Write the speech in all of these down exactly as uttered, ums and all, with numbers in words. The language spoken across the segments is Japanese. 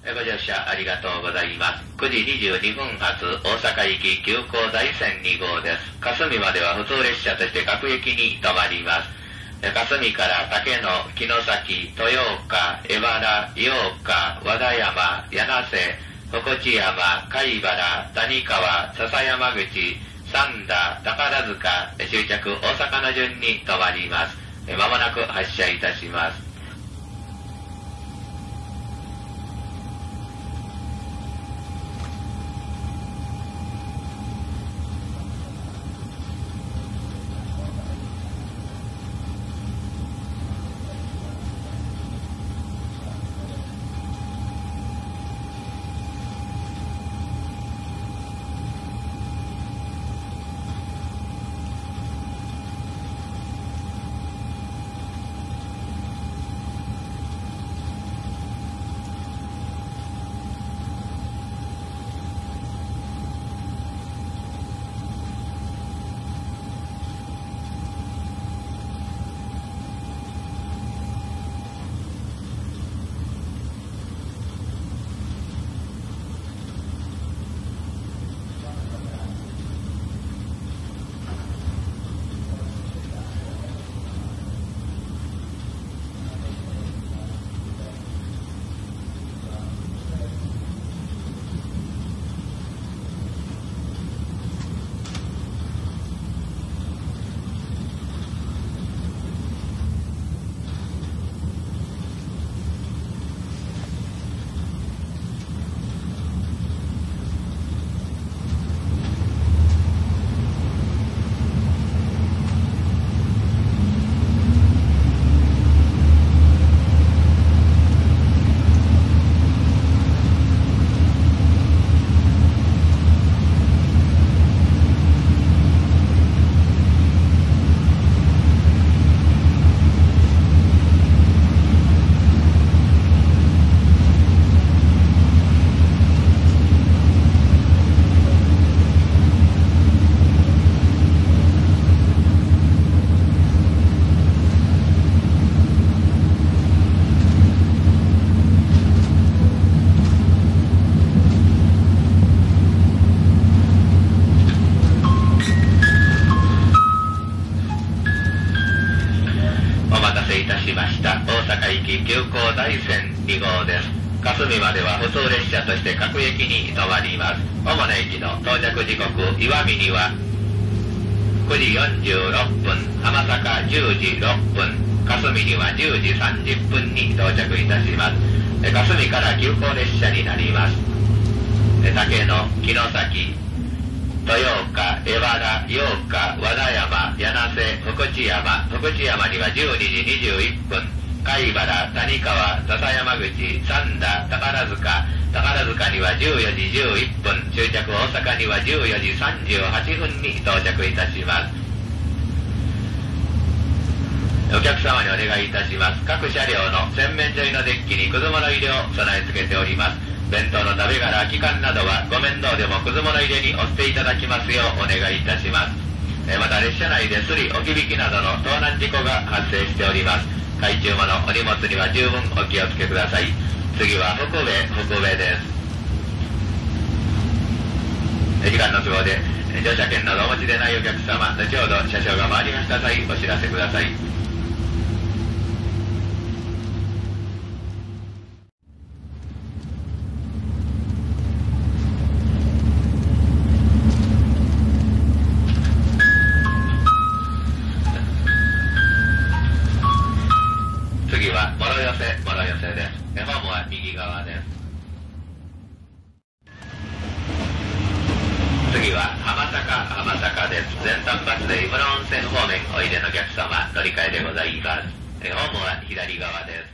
ご乗車ありがとうございます。くじにじゅうにふん発大阪行き急行大山に号です。霞までは普通列車として各駅に停まります。霞から竹野、城崎、豊岡、江原、八岡、和田山、柳瀬、福知山、貝原、谷川、笹山口、三田、宝塚、終着大阪の順に停まります。まもなく発車いたします。急行大山に号です。霞までは普通列車として各駅に停まります。主な駅の到着時刻、石見にはくじよんじゅうろっぷん、浜坂じゅうじろっぷん、霞にはじゅうじさんじゅっぷんに到着いたします。霞から急行列車になります。竹野、城崎、豊岡、江原、八岡、和田山、柳瀬、福知山、福知山にはじゅうにじにじゅういっぷん、貝原、谷川、笹山口、三田、宝塚、宝塚にはじゅうよじじゅういっぷん、終着大阪にはじゅうよじさんじゅうはっぷんに到着いたします。お客様にお願いいたします。各車両の洗面所のデッキにくず物入れを備え付けております。弁当の食べ殻、空き缶などはご面倒でもくず物入れにお捨ていただきますようお願いいたします。また列車内ですり、置き引きなどの盗難事故が発生しております。海中物、お荷物には十分お気をつけください。次は北部、北部です。時間の都合で乗車券などお持ちでないお客様、後ほど車掌が回りました際お知らせください。次は諸寄せ、諸寄せです。ホームは右側です。次は浜坂、浜坂です。前端バスで湯村温泉方面おいでのお客様、乗り換えでございます。ホームは左側です。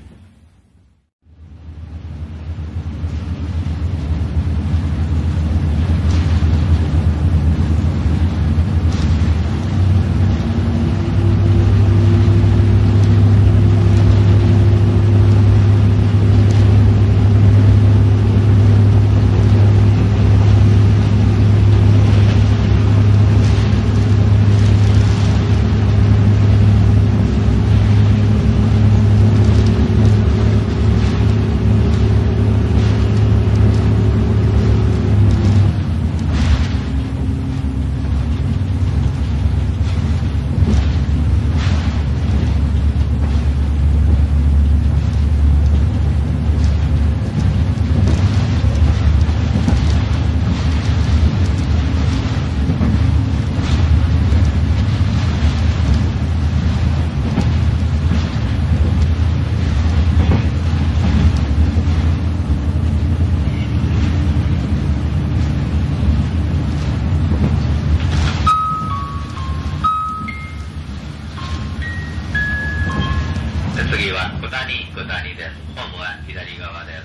がにです。ホームは左側です。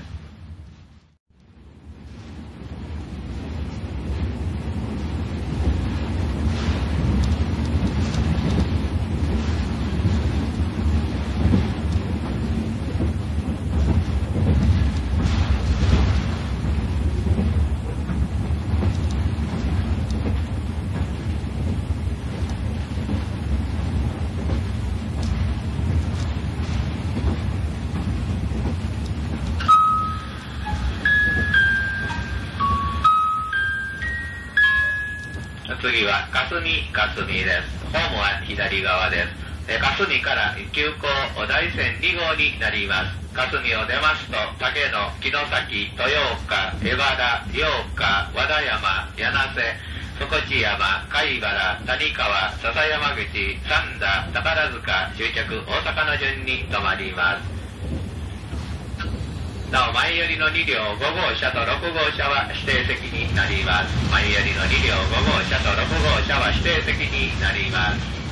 次は霞霞です。ホームは左側です。霞から急行大山に号になります。霞を出ますと、竹野、城崎、豊岡、江原、八岡、和田山、柳瀬、底地山、貝原、谷川、笹山口、三田、宝塚、終着大阪の順に止まります。なお前よりのに両ご号車とろく号車は指定席になります。前よりのに両ご号車とろく号車は指定席になります。